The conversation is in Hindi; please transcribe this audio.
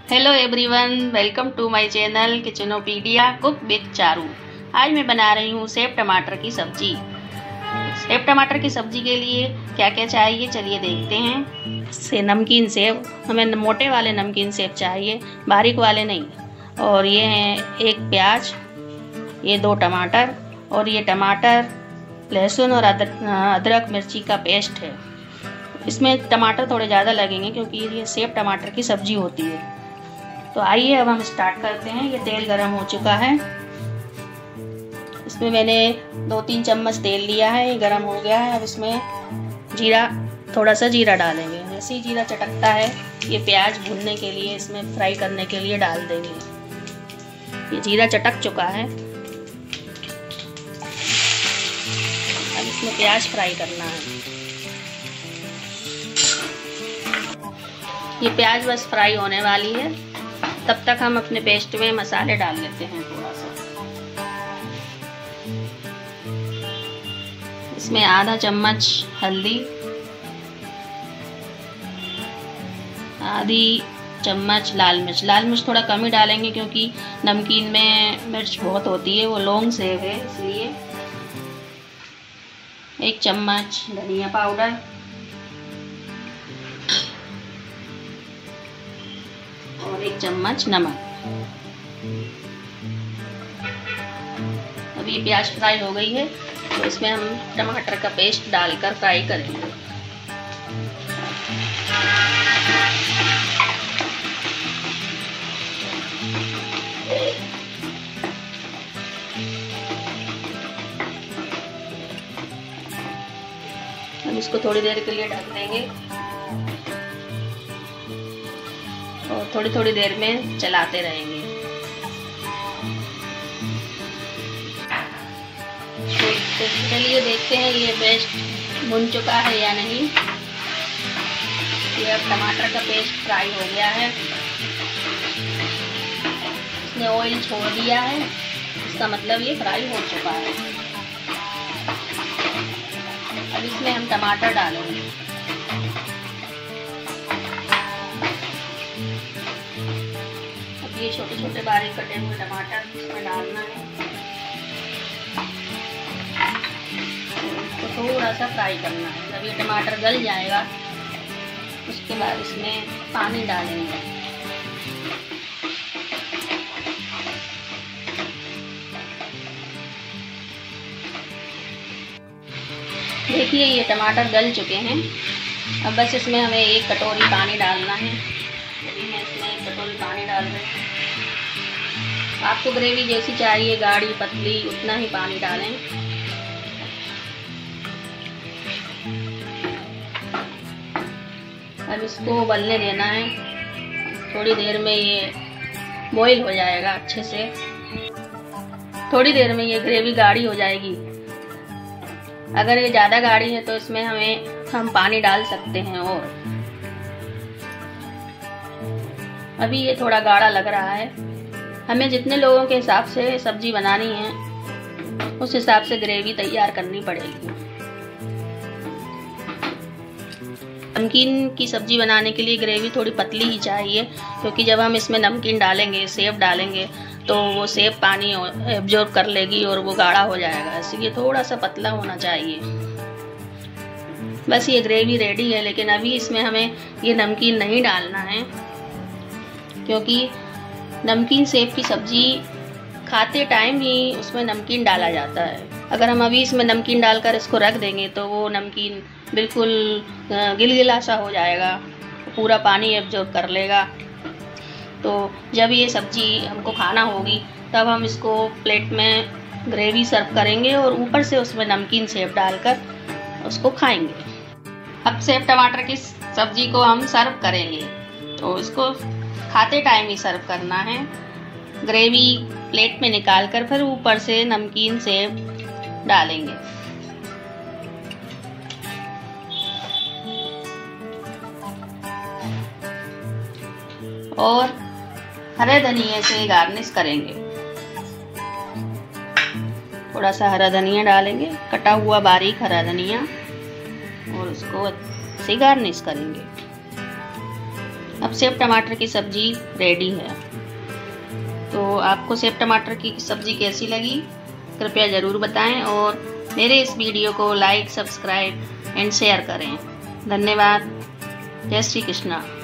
Hello everyone, welcome to my channel Kitchenopedia cook with Charu. आज मैं बना रही हूँ सेव टमाटर की सब्जी। सेव टमाटर की सब्जी के लिए क्या क्या चाहिए चलिए देखते हैं। से नमकीन सेव, हमें मोटे वाले नमकीन सेव चाहिए, बारीक वाले नहीं। और ये हैं एक प्याज, ये 2 टमाटर, और ये टमाटर, लहसुन और अदरक मिर्ची का पेस्ट है। इसमें टमाटर थोड़े ज़्यादा लगेंगे क्योंकि ये सेव टमाटर की सब्जी होती है। तो आइए अब हम स्टार्ट करते हैं। ये तेल गरम हो चुका है, इसमें मैंने 2-3 चम्मच तेल लिया है, ये गरम हो गया है। अब इसमें थोड़ा सा जीरा डालेंगे। जैसे ही जीरा चटकता है ये प्याज भूनने के लिए, इसमें फ्राई करने के लिए डाल देंगे। ये जीरा चटक चुका है, अब इसमें प्याज फ्राई करना है। ये प्याज बस फ्राई होने वाली है, तब तक हम अपने पेस्ट में मसाले डाल लेते हैं। थोड़ा सा इसमें आधा चम्मच हल्दी, आधी चम्मच लाल मिर्च। लाल मिर्च थोड़ा कम ही डालेंगे क्योंकि नमकीन में मिर्च बहुत होती है, वो लॉन्ग सेव है इसलिए। 1 चम्मच धनिया पाउडर, और 1 चम्मच नमक। अब ये प्याज फ्राई हो गई है तो इसमें हम टमाटर का पेस्ट डालकर फ्राई करेंगे। हम इसको थोड़ी देर के लिए ढक देंगे और थोड़ी थोड़ी देर में चलाते रहेंगे। तो चलिए देखते हैं ये पेस्ट भुन चुका है या नहीं। ये अब टमाटर का पेस्ट फ्राई हो गया है, इसने ऑयल छोड़ दिया है, इसका मतलब ये फ्राई हो चुका है। अब इसमें हम टमाटर डालेंगे। ये छोटे छोटे बारीक कटे हुए टमाटर इसमें डालना है, इसको थोड़ा सा फ्राई करना है। जब ये टमाटर गल जाएगा उसके बाद इसमें पानी डालेंगे। देखिए ये टमाटर गल चुके हैं, अब बस इसमें हमें 1 कटोरी पानी डालना है। मैं इसमें 1 कटोरी पानी डाल रही हूँ। आपको ग्रेवी जैसी चाहिए, गाढ़ी पतली, उतना ही पानी डालें। अब इसको उबलने देना है, थोड़ी देर में ये बॉईल हो जाएगा अच्छे से। थोड़ी देर में ये ग्रेवी गाढ़ी हो जाएगी। अगर ये ज़्यादा गाढ़ी है तो इसमें हम पानी डाल सकते हैं। और अभी ये थोड़ा गाढ़ा लग रहा है। हमें जितने लोगों के हिसाब से सब्जी बनानी है उस हिसाब से ग्रेवी तैयार करनी पड़ेगी। नमकीन की सब्जी बनाने के लिए ग्रेवी थोड़ी पतली ही चाहिए क्योंकि जब हम इसमें नमकीन डालेंगे, सेव डालेंगे, तो वो सेव पानी एब्जॉर्ब कर लेगी और वो गाढ़ा हो जाएगा, इसलिए थोड़ा सा पतला होना चाहिए। बस ये ग्रेवी रेडी है, लेकिन अभी इसमें हमें ये नमकीन नहीं डालना है क्योंकि नमकीन सेव की सब्जी खाते टाइम ही उसमें नमकीन डाला जाता है। अगर हम अभी इसमें नमकीन डालकर इसको रख देंगे तो वो नमकीन बिल्कुल गिलगिला सा हो जाएगा, पूरा पानी एब्जॉर्ब कर लेगा। तो जब ये सब्जी हमको खाना होगी तब हम इसको प्लेट में ग्रेवी सर्व करेंगे और ऊपर से उसमें नमकीन सेव डालकर उसको खाएंगे। अब सेव टमाटर की सब्जी को हम सर्व करेंगे तो इसको खाते टाइम ही सर्व करना है। ग्रेवी प्लेट में निकाल कर फिर ऊपर से नमकीन सेव डालेंगे। और हरे धनिया से गार्निश करेंगे। थोड़ा सा हरा धनिया डालेंगे, कटा हुआ बारीक हरा धनिया, और उसको से गार्निश करेंगे। अब सेव टमाटर की सब्ज़ी रेडी है। तो आपको सेव टमाटर की सब्ज़ी कैसी लगी कृपया ज़रूर बताएं और मेरे इस वीडियो को लाइक, सब्सक्राइब एंड शेयर करें। धन्यवाद। जय श्री कृष्णा।